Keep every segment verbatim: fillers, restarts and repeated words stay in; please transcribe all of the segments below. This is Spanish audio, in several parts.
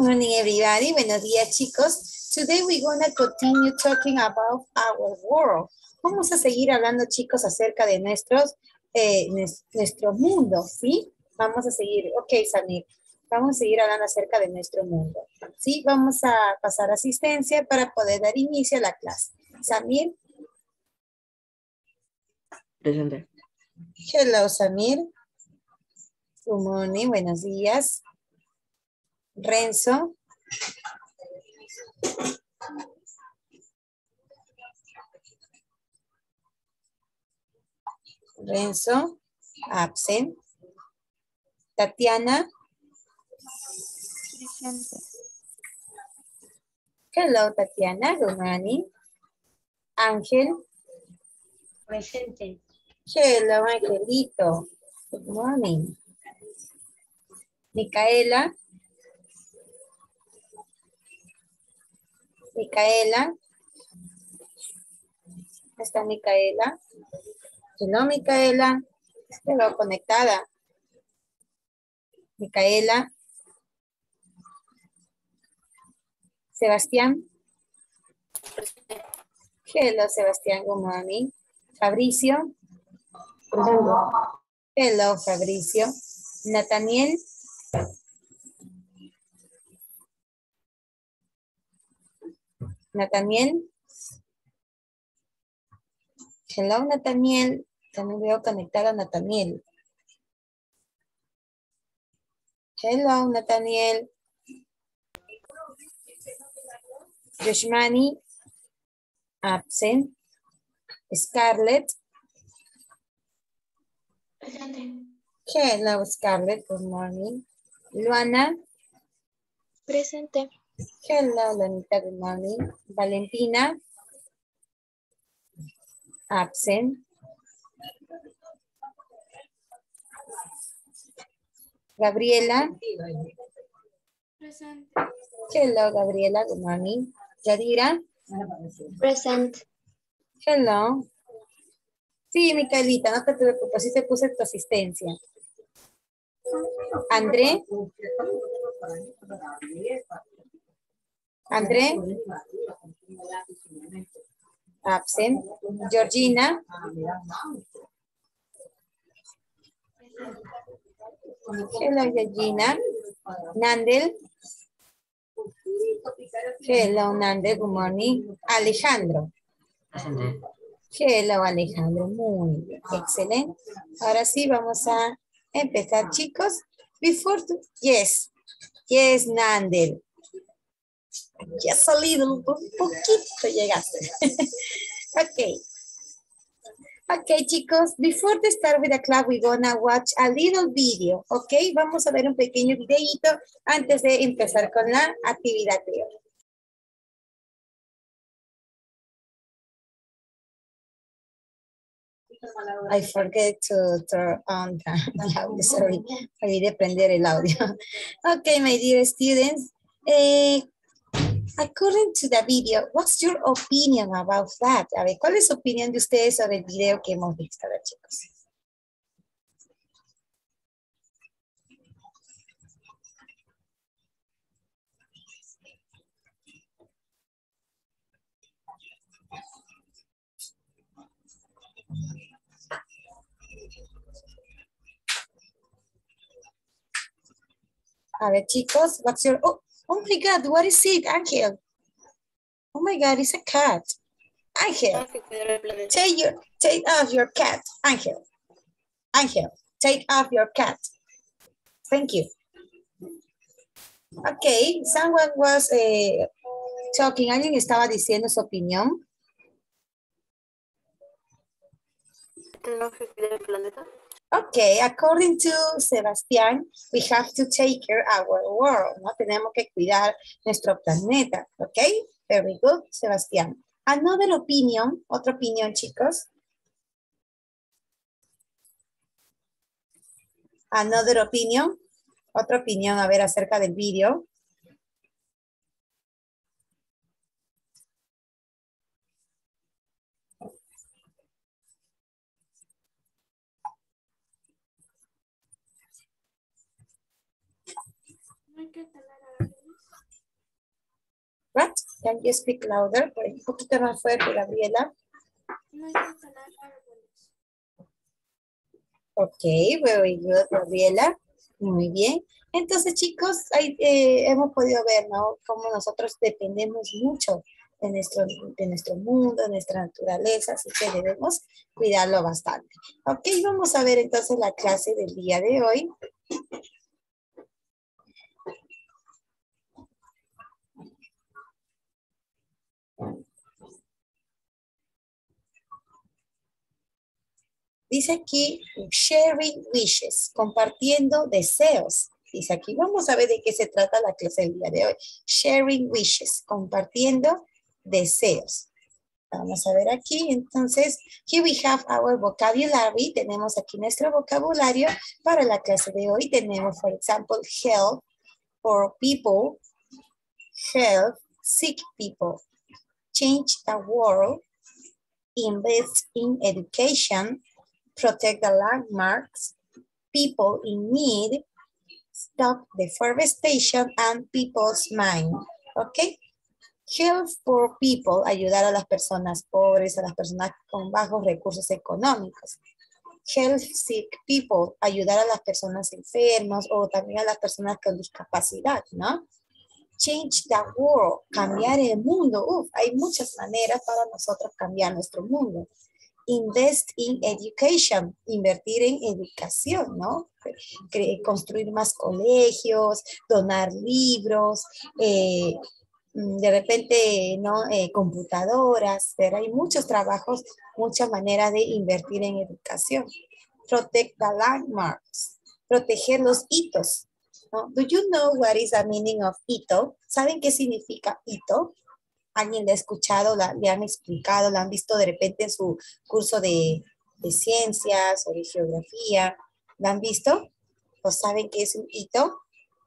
morning, everybody. Buenos días, chicos. Today we're going to continue talking about our world. Vamos a seguir hablando, chicos, acerca de nuestros, eh, nuestro mundo, ¿sí? Vamos a seguir. Ok, Samir. Vamos a seguir hablando acerca de nuestro mundo. ¿Sí? Vamos a pasar asistencia para poder dar inicio a la clase. Samir. Presente. Hello, Samir. Good morning, buenos días. Renzo. Renzo, absent. Tatiana. Presente. Hello, Tatiana. Good morning. Ángel. Presente. Hello, Angelito. Good morning. Micaela. Micaela. ¿Está Micaela? Hello, Micaela. Pero conectada. Micaela. Sebastián. Hello, Sebastián. Good morning. Fabricio. Hello, Fabricio. Nathaniel. Nathaniel. Hello, Nathaniel. También veo conectar a Nathaniel. Hello, Nathaniel. Yoshmani. Absent. Scarlett. Presente. Hello, Scarlett. Good morning. Luana. Presente. Hello, Luanita. Good morning. Valentina. Absent. Gabriela. Presente. Hello, Gabriela. Good morning. Yadira. Presente. Hello. Sí, Micaelita, no te preocupes, sí te puse tu asistencia. André. André. Absent. Georgina. Hello, Georgina. Nandel. Hello, Nandel. Good morning. Alejandro. Presente. Hello, Alejandro. Muy bien. Excelente. Ahora sí, vamos a empezar, chicos. Before to... Yes. Yes, Nandel. Just a little, un poquito llegaste. Okay. Okay, chicos. Before to start with the class, we're gonna watch a little video. Okay, vamos a ver un pequeño videito antes de empezar con la actividad de hoy. I forget to turn on the, the audio, sorry. Olvidé prender el audio. Okay, my dear students. Eh, according to the video, what's your opinion about that? A ver, ¿cuál es su opinión de ustedes sobre el video que hemos visto, a ver, chicos? A ver, chicos, what's your... Oh, oh my God, what is it, Ángel? Oh my God, it's a cat. Ángel, take, your, take off your cat, Ángel. Ángel, take off your cat. Thank you. Okay, someone was uh, talking, alguien estaba diciendo su opinión. Okay, according to Sebastián, we have to take care of our world, ¿no? Tenemos que cuidar nuestro planeta, okay? Very good, Sebastián. Another opinion, otra opinión, chicos. Another opinion, otra opinión, a ver, acerca del video. Right? Can you speak louder? Un poquito más fuerte, Gabriela. No hay que talar árboles. Ok, very good, Gabriela. Muy bien. Entonces, chicos, ahí, eh, hemos podido ver, ¿no? Cómo nosotros dependemos mucho de nuestro, de nuestro mundo, de nuestra naturaleza, así que debemos cuidarlo bastante. Ok, vamos a ver entonces la clase del día de hoy. Dice aquí, sharing wishes, compartiendo deseos. Dice aquí, vamos a ver de qué se trata la clase del día de hoy. Sharing wishes, compartiendo deseos. Vamos a ver aquí, entonces, here we have our vocabulary. Tenemos aquí nuestro vocabulario para la clase de hoy. Tenemos, for example, help for people, help sick people, change the world, invest in education, protect the landmarks, people in need, stop deforestation, and people's mind. ¿Ok? Help for people, ayudar a las personas pobres, a las personas con bajos recursos económicos. Help sick people, ayudar a las personas enfermas o también a las personas con discapacidad, ¿no? Change the world, cambiar el mundo. Uf, hay muchas maneras para nosotros cambiar nuestro mundo. Invest in education, invertir en educación, ¿no? Construir más colegios, donar libros, eh, de repente, ¿no? Eh, computadoras, pero hay muchos trabajos, muchas maneras de invertir en educación. Protect the landmarks, proteger los hitos, ¿no? Do you know what is the meaning of hito? ¿Saben qué significa hito? ¿Alguien le ha escuchado, la, le han explicado, la han visto de repente en su curso de, de ciencias o de geografía? ¿La han visto? ¿O saben qué es un hito?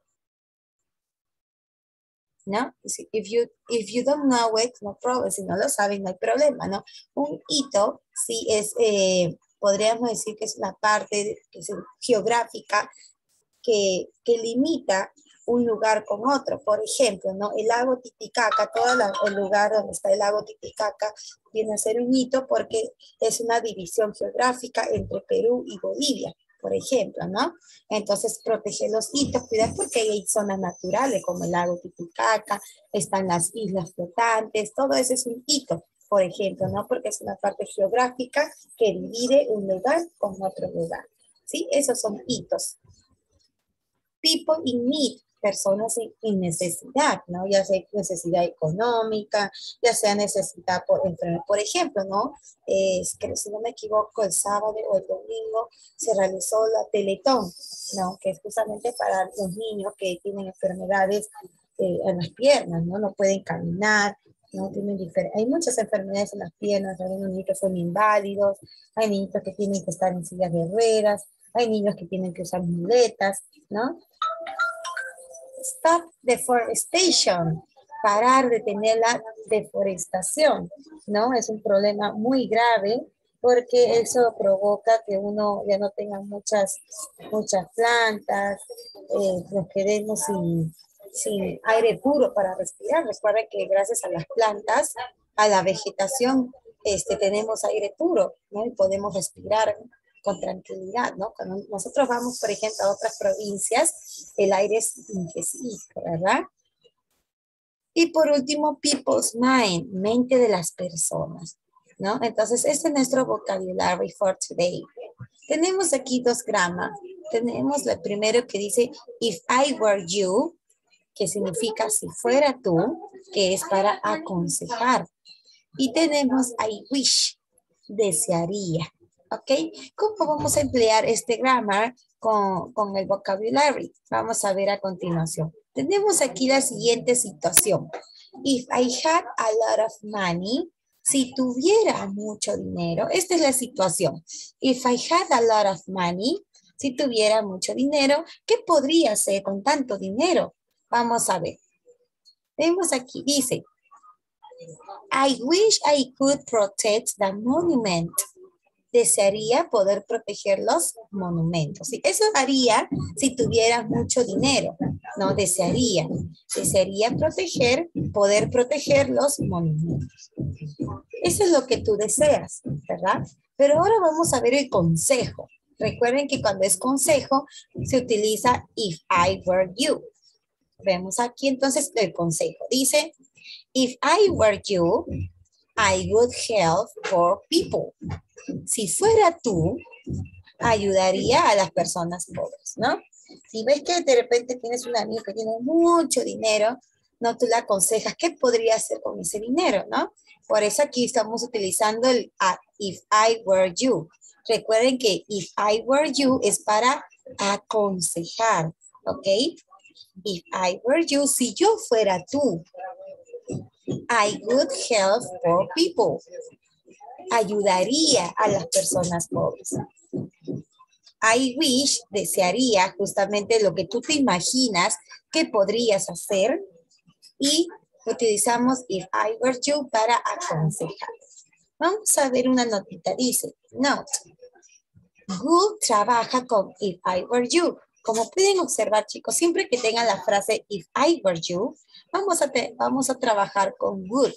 ¿No? If you, if you don't know it, no problem. Si no lo saben, no hay problema, ¿no? Un hito, sí, es, eh, podríamos decir que es una parte que es geográfica que, que limita un lugar con otro. Por ejemplo, ¿no? El lago Titicaca, todo la, el lugar donde está el lago Titicaca viene a ser un hito porque es una división geográfica entre Perú y Bolivia, por ejemplo, ¿no? Entonces, proteger los hitos, cuidar porque hay zonas naturales como el lago Titicaca, están las islas flotantes, todo eso es un hito, por ejemplo, ¿no? Porque es una parte geográfica que divide un lugar con otro lugar, ¿sí? Esos son hitos. People in need, personas en, en necesidad, ¿no? Ya sea necesidad económica, ya sea necesidad por enfermedad. Por ejemplo, ¿no? Eh, si no me equivoco, el sábado o el domingo se realizó la Teletón, ¿no? Que es justamente para los niños que tienen enfermedades eh, en las piernas, ¿no? No pueden caminar, ¿no? Tienen hay muchas enfermedades en las piernas, hay niños que son inválidos, hay niños que tienen que estar en sillas de ruedas, hay niños que tienen que usar muletas, ¿no? Stop deforestation, parar de tener la deforestación, ¿no? Es un problema muy grave porque eso provoca que uno ya no tenga muchas, muchas plantas, eh, nos quedemos sin, sin aire puro para respirar. Recuerden que gracias a las plantas, a la vegetación, este, tenemos aire puro, ¿no? Y podemos respirar con tranquilidad, ¿no? Cuando nosotros vamos, por ejemplo, a otras provincias, el aire es limpiecito, ¿verdad? Y por último, people's mind, mente de las personas, ¿no? Entonces, este es nuestro vocabulary for today. Tenemos aquí dos gramas. Tenemos el primero que dice, if I were you, que significa si fuera tú, que es para aconsejar. Y tenemos I wish, desearía. ¿Ok? ¿Cómo vamos a emplear este grammar con, con el vocabulary? Vamos a ver a continuación. Tenemos aquí la siguiente situación. If I had a lot of money, si tuviera mucho dinero, esta es la situación. If I had a lot of money, si tuviera mucho dinero, ¿qué podría hacer con tanto dinero? Vamos a ver. Vemos aquí, dice, I wish I could protect the monument. Desearía poder proteger los monumentos. ¿Sí? Eso haría si tuviera mucho dinero. No, desearía. Desearía proteger poder proteger los monumentos. Eso es lo que tú deseas, ¿verdad? Pero ahora vamos a ver el consejo. Recuerden que cuando es consejo, se utiliza if I were you. Vemos aquí entonces el consejo. Dice, if I were you, I would help poor people. Si fuera tú, ayudaría a las personas pobres, ¿no? Si ves que de repente tienes un amigo que tiene mucho dinero, no, tú le aconsejas qué podría hacer con ese dinero, ¿no? Por eso aquí estamos utilizando el uh, if I were you. Recuerden que if I were you es para aconsejar, ¿ok? If I were you, si yo fuera tú, I would help poor people. Ayudaría a las personas pobres. I wish, desearía justamente lo que tú te imaginas que podrías hacer y utilizamos if I were you para aconsejar. Vamos a ver una notita, dice, note, Good trabaja con if I were you. Como pueden observar, chicos, siempre que tengan la frase if I were you, vamos a, te, vamos a trabajar con would.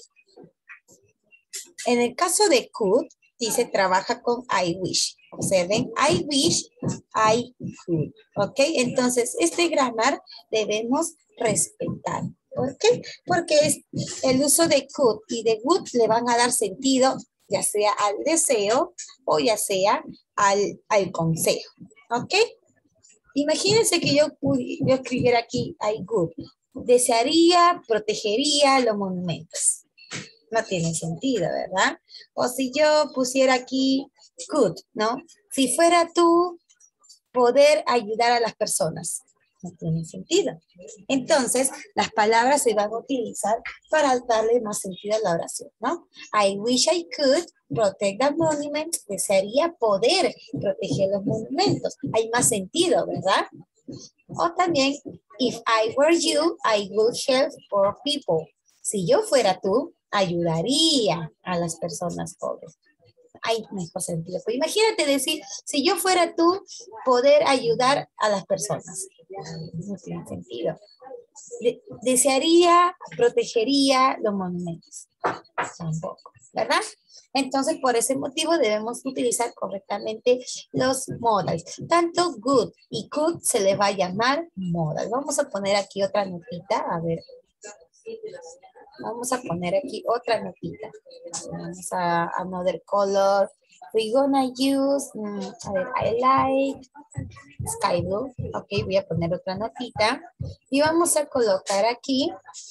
En el caso de could, dice trabaja con I wish. Observen, I wish, I could. ¿Ok? Entonces, este grammar debemos respetar. ¿Por qué? Porque es el uso de could y de would le van a dar sentido, ya sea al deseo o ya sea al, al consejo. ¿Ok? Imagínense que yo, yo escribiera aquí I would. Desearía, protegería los monumentos. No tiene sentido, ¿verdad? O si yo pusiera aquí could, ¿no? Si fuera tú, poder ayudar a las personas. No tiene sentido. Entonces, las palabras se van a utilizar para darle más sentido a la oración, ¿no? I wish I could protect the monument. Desearía poder proteger los monumentos. Hay más sentido, ¿verdad? O también, if I were you, I would help poor people. Si yo fuera tú, ayudaría a las personas pobres. Hay mejor sentido. Pues imagínate decir, si yo fuera tú, poder ayudar a las personas. No tiene sentido. De desearía, protegería los monumentos. Tampoco, ¿verdad? Entonces, por ese motivo debemos utilizar correctamente los modals. Tanto good y could se les va a llamar modal. Vamos a poner aquí otra notita, a ver. Vamos a poner aquí otra notita. Vamos a another color. We're gonna use, um, a ver, I like sky blue. Ok, voy a poner otra notita. Y vamos a colocar aquí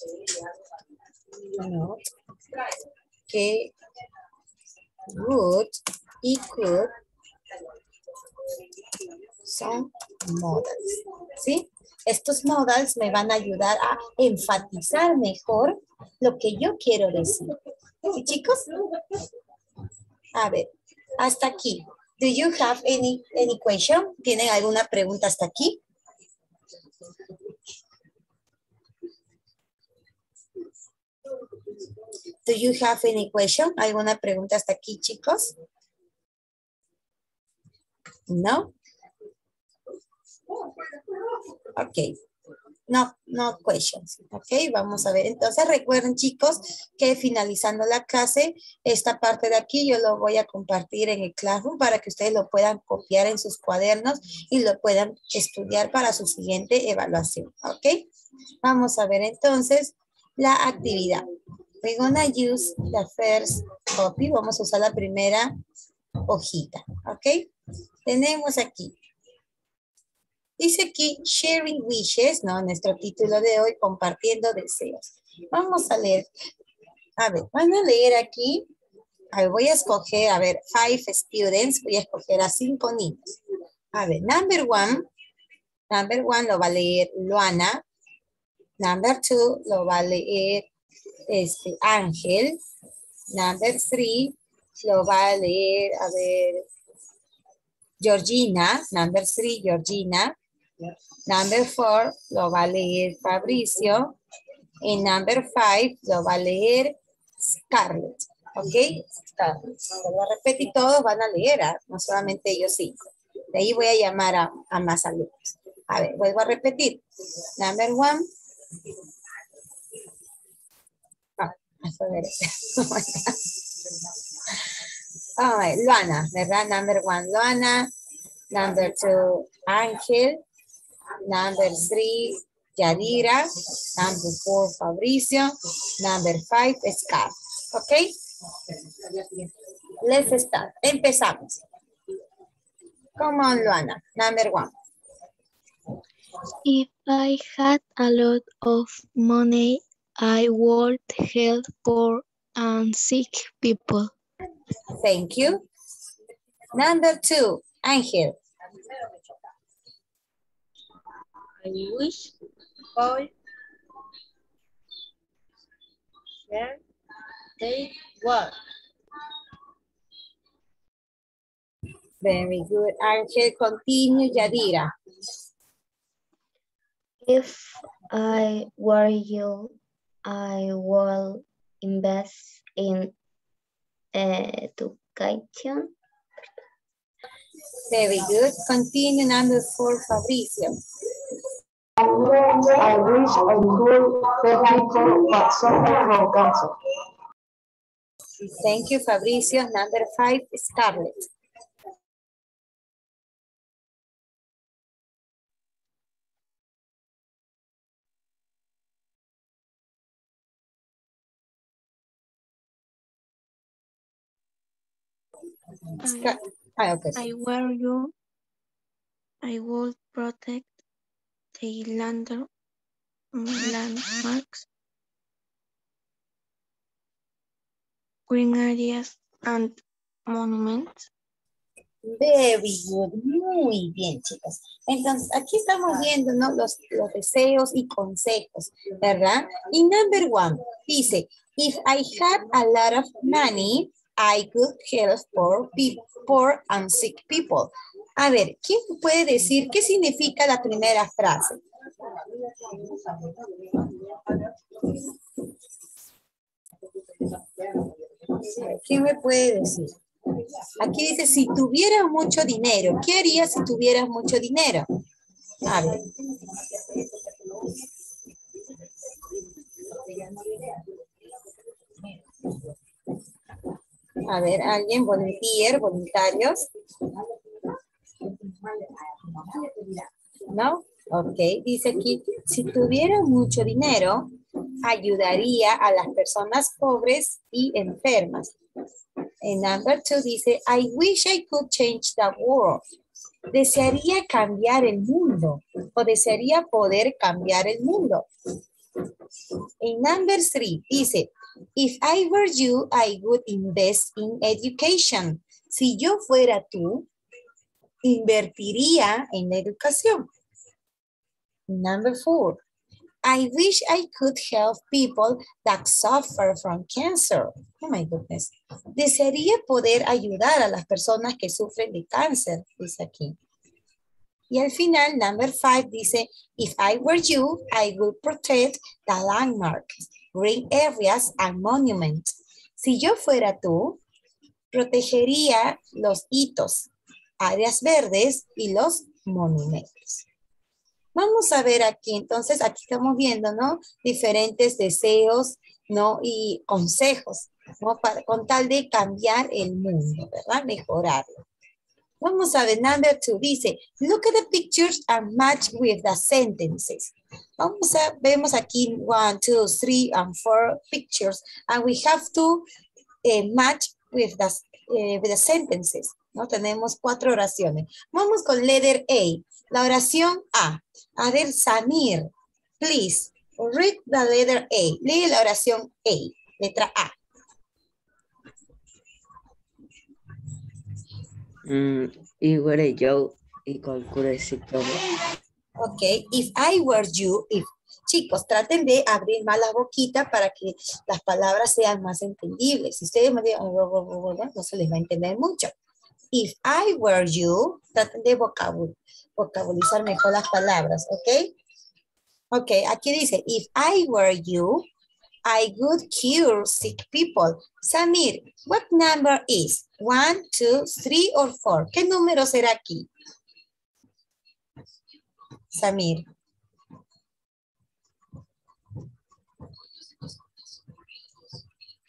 no, que would y could son modals. ¿Sí? Estos modals me van a ayudar a enfatizar mejor lo que yo quiero decir. ¿Sí, chicos? A ver, hasta aquí. Do you have any, any question? ¿Tienen alguna pregunta hasta aquí? Do you have any question? ¿Alguna pregunta hasta aquí, chicos? ¿No? Ok. No, no questions. Ok, vamos a ver. Entonces recuerden, chicos, que finalizando la clase, esta parte de aquí yo lo voy a compartir en el Classroom para que ustedes lo puedan copiar en sus cuadernos y lo puedan estudiar para su siguiente evaluación. Ok, vamos a ver entonces la actividad. We're gonna use the first copy. Vamos a usar la primera hojita. Ok, tenemos aquí. Dice aquí, sharing wishes, ¿no? Nuestro título de hoy, compartiendo deseos. Vamos a leer. A ver, van a leer aquí. A ver, voy a escoger, a ver, five students. Voy a escoger a cinco niños. A ver, number one. Number one lo va a leer Luana. Number two lo va a leer este, Ángel. Number three lo va a leer, a ver, Georgina. Number three, Georgina. Number four lo va a leer Fabricio. Y number five lo va a leer Scarlett. ¿Ok? Scarlett. Lo repito y todos van a leer, ¿eh? No solamente ellos cinco. De ahí voy a llamar a, a más alumnos. A ver, vuelvo a repetir. Number one. I forget it. Oh my God. All right, Luana, ¿verdad? Number one, Luana. Number two, Ángel. Number three, Yadira. Number four, Fabricio. Number five, Scar. Okay? Let's start. Empezamos. Come on, Luana. Number one. If I had a lot of money, I would help poor and sick people. Thank you. Number two, Ángel. I wish all where they were. Very good. Ángel, continue, Yadira. If I were you, I will invest in education. Very good. Continue, number four, Fabricio. I wish I could help people that suffer from cancer. Thank you, Fabricio. Number five, Scarlett. Scar ah, okay. I were you, I would protect the land, landmarks, green areas, and monuments. Very good. Muy bien, chicos. Entonces, aquí estamos viendo, ¿no? Los, los deseos y consejos, ¿verdad? Y number one, dice, if I had a lot of money, I could help poor people, poor and sick people. A ver, ¿quién puede decir qué significa la primera frase? ¿Quién me puede decir? Aquí dice, si tuviera mucho dinero, ¿qué harías si tuvieras mucho dinero? A ver. A ver, alguien, volunteer, voluntarios. ¿No? Ok, dice aquí, si tuviera mucho dinero, ayudaría a las personas pobres y enfermas. En number two dice, I wish I could change the world. Desearía cambiar el mundo o desearía poder cambiar el mundo. En number three dice, if I were you, I would invest in education. Si yo fuera tú, invertiría en la educación. Number four, I wish I could help people that suffer from cancer. Oh my goodness. Desearía poder ayudar a las personas que sufren de cáncer, dice aquí. Y al final, number five dice, if I were you, I would protect the landmarks, green areas and monuments. Si yo fuera tú, protegería los hitos, áreas verdes y los monumentos. Vamos a ver aquí, entonces aquí estamos viendo, ¿no? Diferentes deseos, ¿no? Y consejos, ¿no? Para, con tal de cambiar el mundo, ¿verdad? Mejorarlo. Vamos a ver, number two, dice, look at the pictures and match with the sentences. Vamos a, vemos aquí one, two, three, and four pictures, and we have to uh, match with the, uh, with the sentences, ¿no? Tenemos cuatro oraciones. Vamos con letter A, la oración A. A ver, Samir, please, read the letter A. Lee la oración A, letra A. Mm, y were yo y calculé si todo. Ok, if I were you, if. Chicos, traten de abrir más la boquita para que las palabras sean más entendibles. Si ustedes me digan, no se les va a entender mucho. If I were you, traten de vocabul vocabulizar mejor las palabras, ¿ok? Ok, aquí dice, if I were you, I would cure sick people. Samir, what number is? One, two, three, or four? ¿Qué número será aquí? Samir.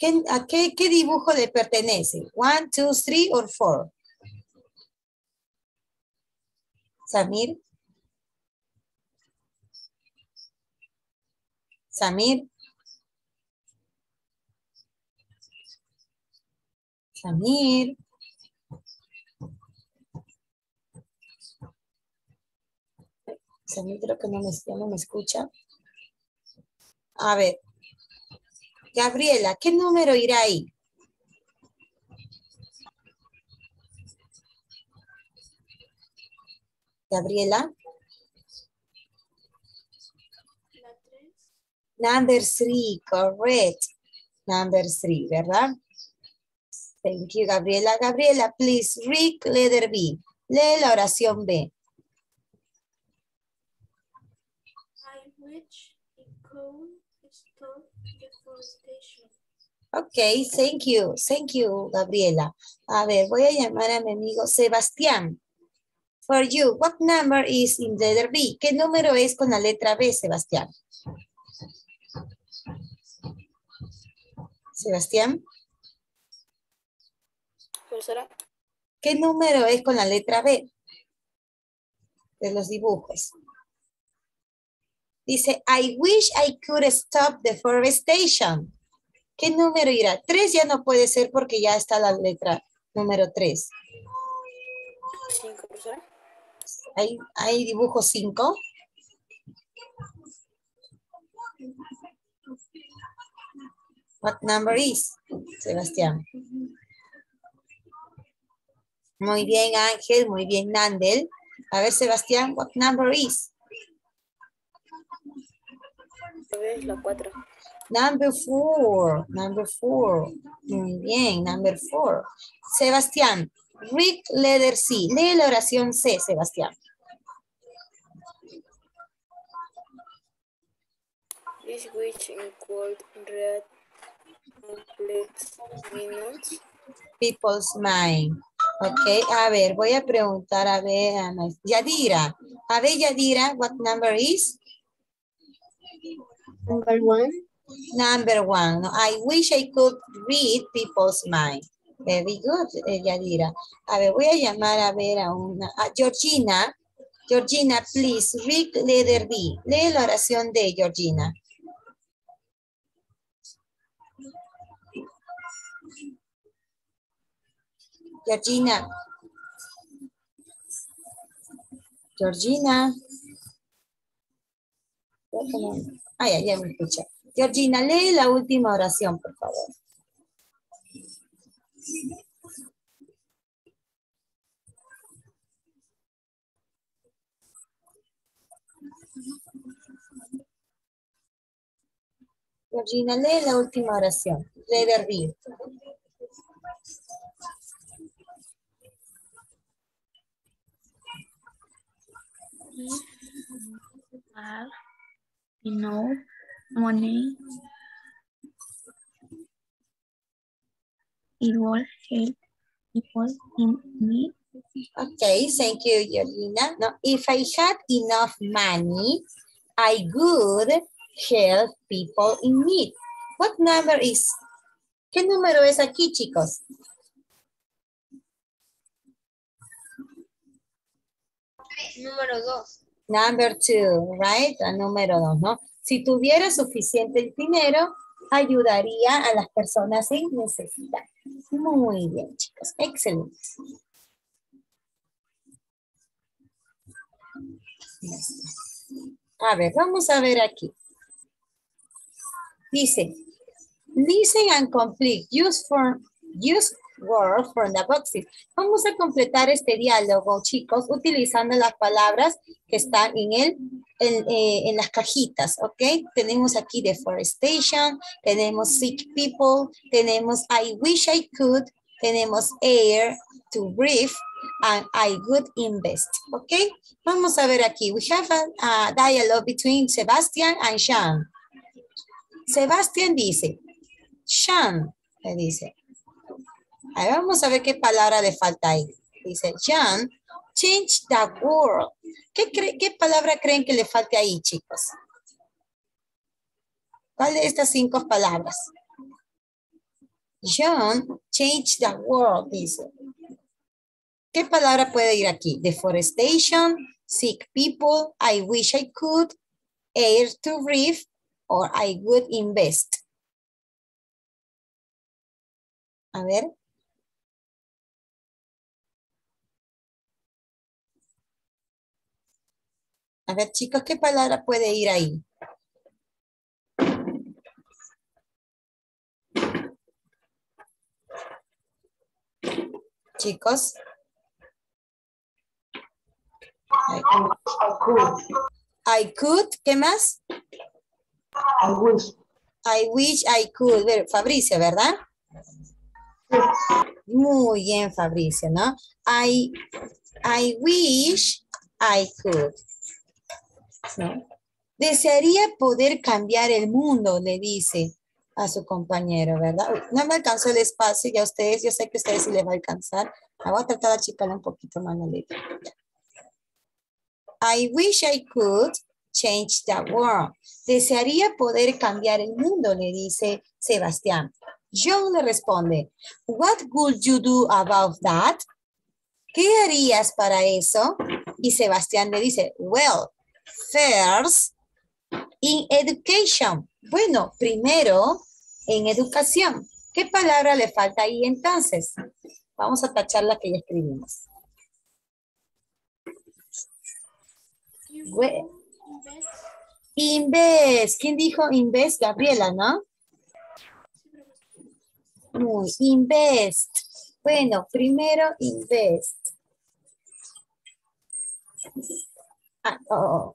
¿Qué, ¿A qué, qué dibujo le pertenece? One, two, three, or four. Samir. Samir. Samir. Samir creo que no me, ya no me escucha. A ver. Gabriela, ¿qué número irá ahí? Gabriela. Number three, correct. Number three, ¿verdad? Thank you, Gabriela. Gabriela, please read letter B. Lee la oración B. I wish it could stop deforestation. Ok, thank you. Thank you, Gabriela. A ver, voy a llamar a mi amigo Sebastián. For you, what number is in letter B? ¿Qué número es con la letra B, Sebastián? Sebastián. Profesora. ¿Qué número es con la letra B? De los dibujos. Dice, I wish I could stop deforestation. ¿Qué número irá? Tres ya no puede ser porque ya está la letra número tres. Cinco, profesora. ¿Hay, hay dibujo cinco? What number is? Sebastián. Muy bien, Ángel. Muy bien, Nandel. A ver, Sebastián, what number is? Es la cuatro. Number four. Number four. Muy bien, number four. Sebastián, read letter C. Lee la oración C, Sebastián. This which include red complex minutes. People's mind. Ok, a ver, voy a preguntar a ver, a Yadira. A ver, Yadira, what number is? Number one. Number one. No, I wish I could read people's mind. Very good, eh, Yadira. A ver, voy a llamar a ver a una... A Georgina. Georgina, please, read letter B. Lee la oración de Georgina. Georgina. Georgina. Ay, ay, ya me escucha. Georgina, lee la última oración, por favor. Georgina, lee la última oración. Letter B. If have enough money, it will help people in need. Okay, thank you, Georgina. No, if I had enough money, I would help people in need. What number is? ¿Qué número es aquí, chicos? Número dos. Number two, right? La número dos, ¿no? Si tuviera suficiente dinero, ayudaría a las personas sin necesidad. Muy bien, chicos. Excelente. A ver, vamos a ver aquí. Dice, listen and complete. Use for use word from the boxes. Vamos a completar este diálogo, chicos, utilizando las palabras que están en el en, eh, en las cajitas, ¿ok? Tenemos aquí deforestation, tenemos sick people, tenemos I wish I could, tenemos air to breathe, and I would invest, ¿ok? Vamos a ver aquí. We have a, a dialogue between Sebastian and Sean. Sebastián dice, Sean, le dice. A ver, vamos a ver qué palabra le falta ahí. Dice, Sean, change the world. ¿Qué, cre ¿Qué palabra creen que le falte ahí, chicos? ¿Cuál de estas cinco palabras? John changed the world, dice. ¿Qué palabra puede ir aquí? Deforestation, sick people, I wish I could, air to breathe, or I would invest. A ver. A ver, chicos, ¿qué palabra puede ir ahí? Chicos. I could. I could, ¿qué más? I wish. I wish I could. Ver, Fabricio, ¿verdad? Muy bien, Fabricio, ¿no? I, I wish I could. ¿No? Desearía poder cambiar el mundo, le dice a su compañero, ¿verdad? Uy, no me alcanzó el espacio y a ustedes, yo sé que a ustedes sí les va a alcanzar. La voy a tratar de achicarla un poquito más la letra. I wish I could change the world. Desearía poder cambiar el mundo, le dice Sebastián. John le responde, what would you do about that? ¿Qué harías para eso? Y Sebastián le dice, well, first, in education. Bueno, primero, en educación. ¿Qué palabra le falta ahí entonces? Vamos a tachar la que ya escribimos. We- Invest. ¿Quién dijo invest? Gabriela, ¿no? Muy, invest. Bueno, primero invest. Ah, oh.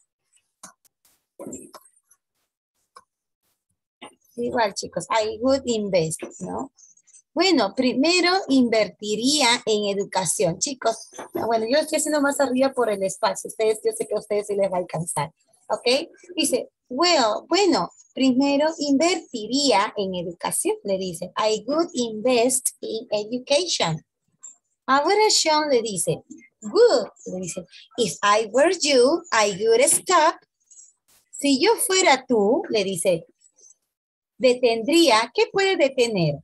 Igual, chicos, I would invest, ¿no? Bueno, primero invertiría en educación. Chicos, bueno, yo estoy haciendo más arriba por el espacio. Ustedes, yo sé que a ustedes sí les va a alcanzar. ¿Ok? Dice, well, bueno, primero invertiría en educación, le dice. I would invest in education. Ahora Sean le dice, good, le dice, if I were you, I would stop. Si yo fuera tú, le dice, detendría. ¿Qué puede detener?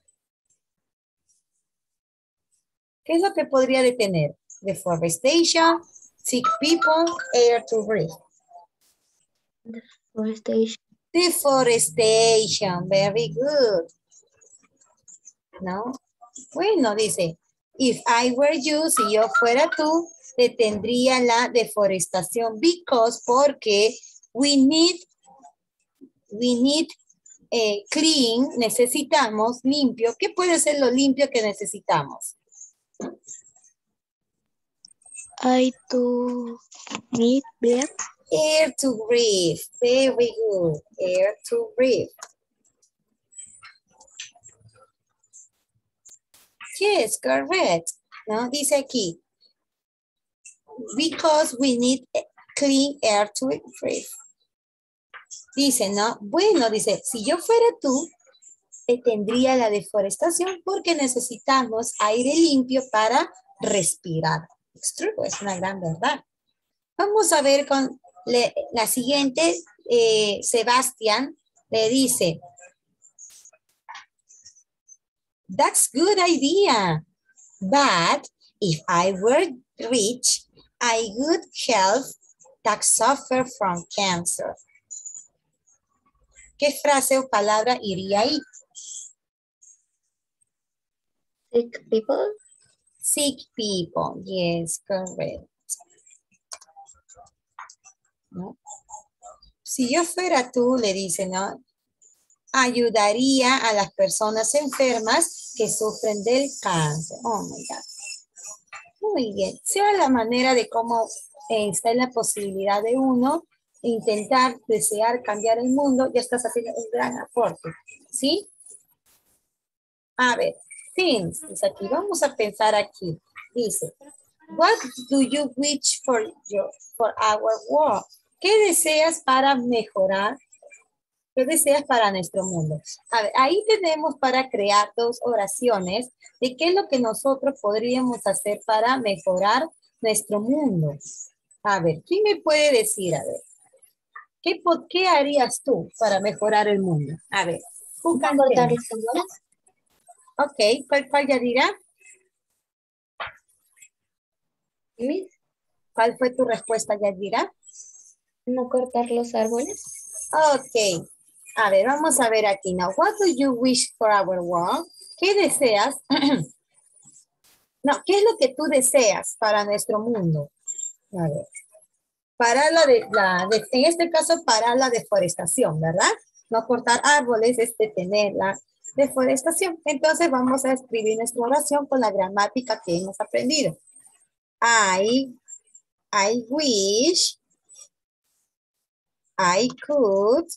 ¿Qué es lo que podría detener? Deforestation, sick people, air to breathe. Deforestation. Deforestation, very good. ¿No? Bueno, dice, if I were you, si yo fuera tú, detendría la deforestación because, porque we need, we need eh, clean, necesitamos limpio. ¿Qué puede ser lo limpio que necesitamos? I to need breath. Air to breathe. Very good. Air to breathe. Yes, correct. ¿No? Dice aquí. Because we need clean air to breathe. Dice, ¿no? Bueno, dice, si yo fuera tú, detendría la deforestación porque necesitamos aire limpio para respirar. Es true, es una gran verdad. Vamos a ver con le, la siguiente, eh, Sebastián le dice, that's good idea, but if I were rich, I would help that suffer from cancer. ¿Qué frase o palabra iría ahí? Sick people. Sick people, yes, correct. ¿No? Si yo fuera tú, le dice, ¿no? Ayudaría a las personas enfermas que sufren del cáncer. Oh, my God. Muy bien. Sea la manera de cómo eh, está en la posibilidad de uno intentar, desear cambiar el mundo, ya estás haciendo un gran aporte. ¿Sí? A ver, things, dice aquí. Vamos a pensar aquí. Dice, what do you wish for, your, for our world? ¿Qué deseas para mejorar? ¿Qué deseas para nuestro mundo? A ver, ahí tenemos para crear dos oraciones de qué es lo que nosotros podríamos hacer para mejorar nuestro mundo. A ver, ¿quién me puede decir? A ver, ¿qué, qué harías tú para mejorar el mundo? A ver, Cortar las árboles. Ok, ¿cuál, cuál Yadira? Miss, ¿Cuál fue tu respuesta, Yadira? no cortar los árboles. Ok. A ver, vamos a ver aquí. Now, what do you wish for our world? ¿Qué deseas? No, ¿qué es lo que tú deseas para nuestro mundo? A ver. Para la de, la de, en este caso, para la deforestación, ¿verdad? No cortar árboles es detener la deforestación. Entonces vamos a escribir nuestra oración con la gramática que hemos aprendido. I, I wish I could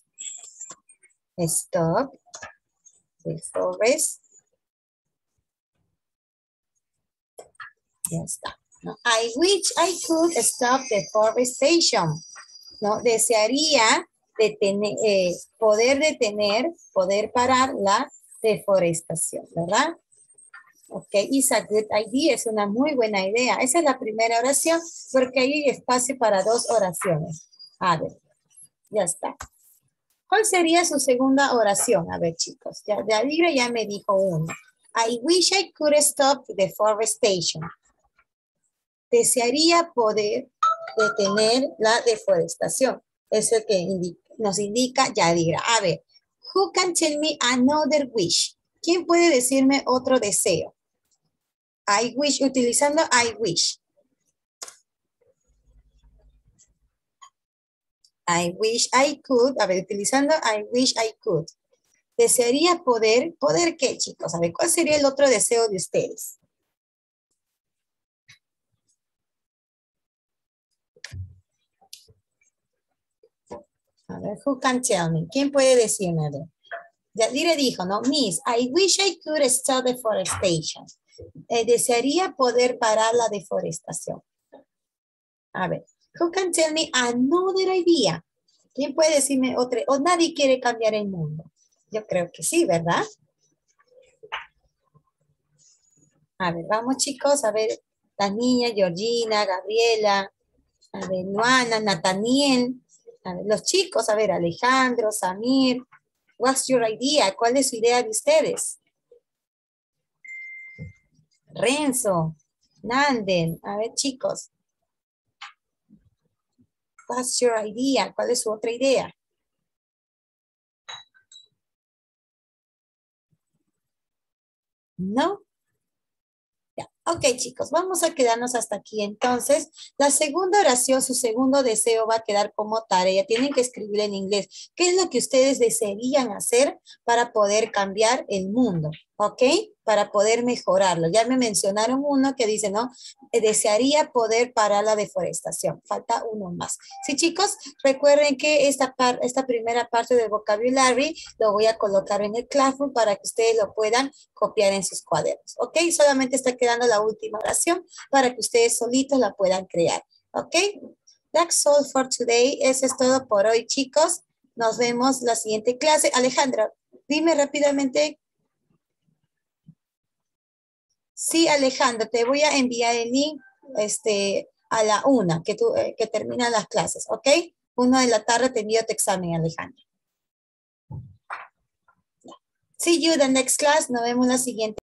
stop the forest. Ya está. ¿No? I wish I could stop deforestation. ¿No? Desearía detener, eh, poder detener, poder parar la deforestación, ¿verdad? Ok, it's a good idea, es una muy buena idea. Esa es la primera oración porque hay espacio para dos oraciones. A ver, ya está. ¿Cuál sería su segunda oración? A ver, chicos, ya, Yadira ya me dijo uno. I wish I could stop deforestation. Desearía poder detener la deforestación. Es el que indica, nos indica Yadira. A ver, who can tell me another wish? ¿Quién puede decirme otro deseo? I wish, utilizando I wish. I wish I could. A ver, utilizando I wish I could. Desearía poder, ¿poder qué, chicos? A ver, ¿cuál sería el otro deseo de ustedes? A ver, who can tell me? ¿Quién puede decirme? A ver. Yadira dijo, ¿no? Miss, I wish I could stop deforestation. Eh, desearía poder parar la deforestación. A ver, who can tell me another idea? ¿Quién puede decirme otra? O nadie quiere cambiar el mundo. Yo creo que sí, ¿verdad? A ver, vamos chicos, a ver, las niñas, Georgina, Gabriela, a ver, Luana, Nathaniel, a ver, los chicos, a ver, Alejandro, Samir, what's your idea? ¿Cuál es su idea de ustedes? Renzo, Nanden, a ver chicos. What's your idea? ¿Cuál es su otra idea? ¿No? Ya. Ok, chicos, vamos a quedarnos hasta aquí. Entonces, la segunda oración, su segundo deseo va a quedar como tarea. Tienen que escribir en inglés. ¿Qué es lo que ustedes desearían hacer para poder cambiar el mundo? ¿Ok? Para poder mejorarlo. Ya me mencionaron uno que dice, ¿no? Desearía poder parar la deforestación. Falta uno más. Sí, chicos, recuerden que esta, par, esta primera parte del vocabulary lo voy a colocar en el Classroom para que ustedes lo puedan copiar en sus cuadernos. ¿Ok? Solamente está quedando la última oración para que ustedes solitos la puedan crear. ¿Ok? That's all for today. Eso es todo por hoy, chicos. Nos vemos la siguiente clase. Alejandra, dime rápidamente. Sí, Alejandro, te voy a enviar el link este, a la una, que, tú, eh, que terminan las clases, ¿ok? Una de la tarde te envío tu examen, Alejandro. See you the next class. Nos vemos la siguiente.